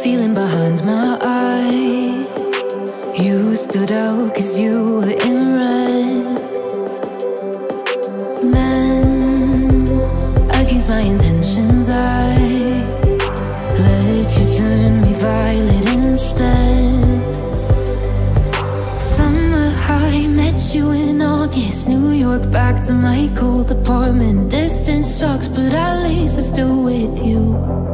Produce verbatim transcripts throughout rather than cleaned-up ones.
feeling behind my eyes. You stood out cause you were in red. Then, against my intentions, I let you turn me violet instead. Summer high, met you in August. New York, back to my cold apartment. Distance sucks, but at least I'm still with you.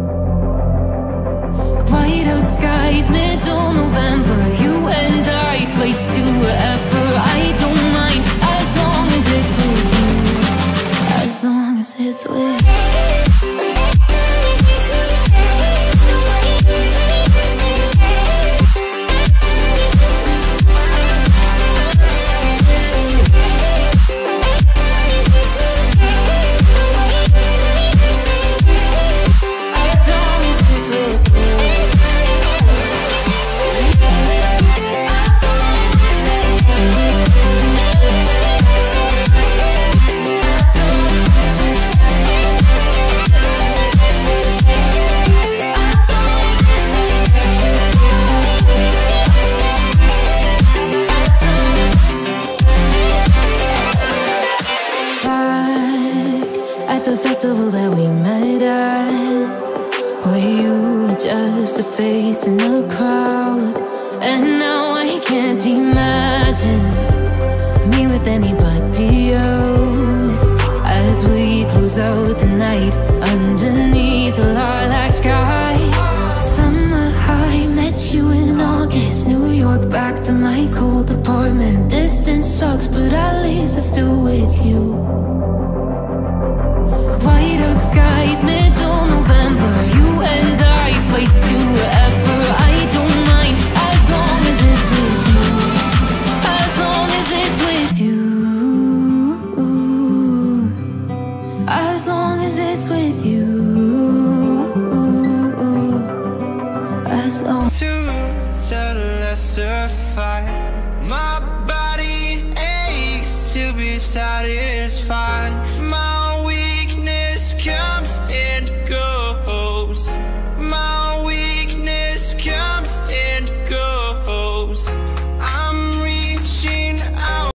White out skies, middle November. You and I, flights to wherever. I don't mind, as long as it's with you. As long as it's with you. That we met at, where you were just a face in a crowd. And now I can't imagine me with anybody else, as we close out the night underneath the lilac sky. Summer high, met you in August. New York, back to my cold apartment. Distance sucks, but at least I'm still with you. White out skies, middle November. You and I, flights to wherever. I don't mind, as long as it's with you. As long as it's with you. As long as it's with you. As long as to the lesser fight. My body aches to be satisfied.